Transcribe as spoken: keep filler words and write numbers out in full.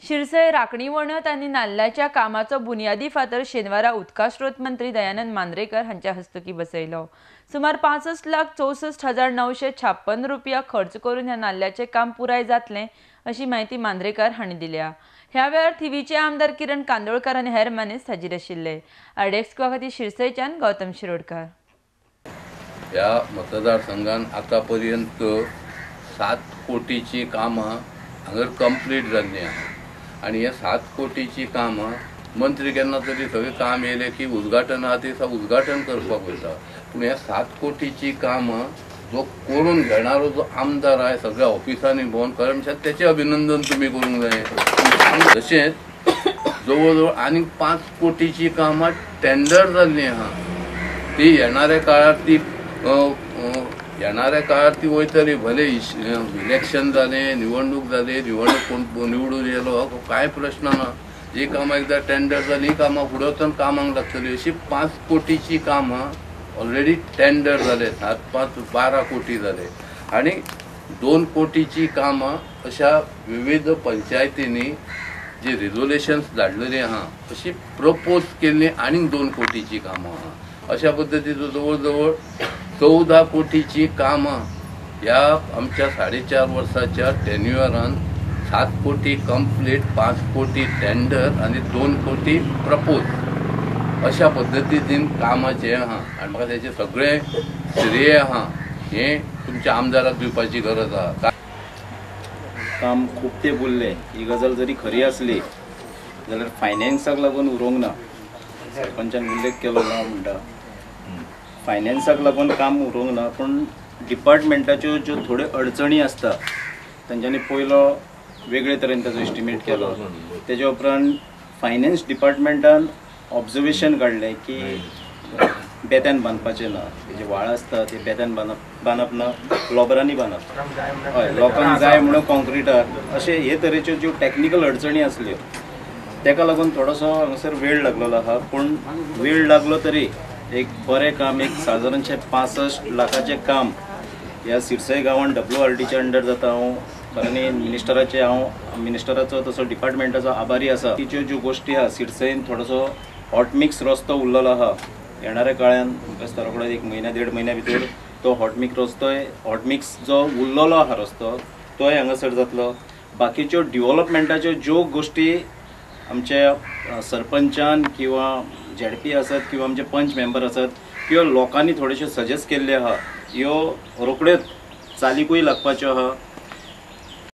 शिरसय राखणी वणत आणि नाल्लाच्या कामाचो बुनियादी फातर शेनवारा उदका स्रोत मंत्री दयानंद मांद्रेकर हांच्या हस्तुकी बसयलो। सुमार पासष्ट लाख चौसष्ट हजार नऊशे छाप्पन रुपया खर्च करून ह्या नाल्ल्याचे काम पुराय जातले अशी माहिती मांद्रेकर हांणी दिल्या। ह्या वेळार थिवीचे आमदार किरण कांदोळकर आनी हेर मनीस हाजीर आशिल्ले। आरडेक्स खातीर शिरसयच्यान गौतम शिरोडकर। ह्या मतदारसंघान आता पर्यंत सात कोटीची कामां हांगर कंप्लीट जाल्ली आहा आणि हे सात कोटीची कामां मंत्री केन्ना तरी सगळे काम येयले की उद्घाटन आहा ते उद्घाटन करपाक वयता, पूण हे सात कोटीची कामां जो करून घेणारो जो आमदार आहे सगळ्या ऑफिसांनी भोवन कर्मचारी त्याचे अभिनंदन तुम्ही करूंक जाय। तशेंच जवळ जवळ आनीक पांच कोटीची कामां टेंडर जाल्ली आहा, ती येणाऱ्या काळात ती येणाऱ्या काळात ती वयतली। भले इलेक्शन जाले, निवडणूक जाली, निवडणूक कोण निवडून येयलो काय प्रश्न ना, जी कामां एकदा टेंडर जाली ही कामां फुडें वचून कामांक लागतली। अशी पांच कोटीची कामां ऑलरेडी टेंडर जाले, सात पांच बारा कोटी जाले आणि दोन कोटीची कामां अशा विविध पंचायतींनी जी रिझोल्युशन्स धाडलेली आहा अशी प्रपोज केल्ली आनीक दोन कोटीची कामां आहा। अशा पद्दतीचो जवळ जवळ चौदा कोटीची कामां ह्या आमच्या साडेचार वर्साच्या टेन्युअरान सात कोटी कंप्लीट, पांच कोटी टेंडर आणि दोन कोटी प्रपोज अशा पद्दतीन कामाचे आहा आणि म्हाका त्याचे सगळे श्रेय आहा हे तुमच्या आमदाराक दिवपाची गरज आहा। काम खूप ते बोलले, ही गजाल जरी खरी असली जाल्यार फायनान्साक लागून उरोंक ना। सरपंचान उल्लेख केलो ना म्हणटा फायनान्साक लागून काम उरोंक ना, पण डिपार्टमेंटाच्यो ज्यो थोड्यो अडचणी आसता तांच्यांनी पयलो वेगळे तरेन ताजो एस्टिमेट केलो। तेजे उपरांत फायनान्स डिपार्टमेंटान ऑब्जर्वेशन काडलें की बेत्यान बांदपाचें ना, तेजे व्हाळ आसता ते बेत्यान बांदप बांदप ना, लोबरांनी बांदप, हय लोकांक जाय म्हणून कॉन्क्रिटार अशे हे तरेच्यो ज्यो टॅक्निकल अडचणी आसल्यो ताका लागून थोडोसो हांगासर वेळ लागलेलो आहा। पूण वेळ लागलो तरी एक बरें काम, एक सादारणशे पासष्ट लाखाचें काम ह्या सिरसय गांवांत डब्ल्यू आर टीच्या अंडर जाता। हांव खऱ्यांनी मिनिस्टराचे हांव मिनिस्टराचो तसो डिपार्टमेंटाचो आभारी आसा। तिच्यो ज्यो गोश्टी आहा सिरसयेन थोडोसो हॉट मिक्स रस्तो उरलेलो आहा, येणाऱ्या काळान म्हाका रोखडोच एक म्हयन्या देड म्हयन्या भितर तो हॉट मिक्स रस्तोय हॉट मिक्स जो उरलेलो आहा रस्तो तोय हांगासर जातलो। बाकीच्यो डेव्हलपमेंटाच्यो ज्यो गोश्टी आमच्या सरपंचान किंवा झेडपी आसत किंवा आमचे पंच मेंबर आसत किंवा लोकांनी थोडेशे सजेस्ट केल्ले आहा ह्यो रोखड्योच चालीकूय लागपाच्यो आहा।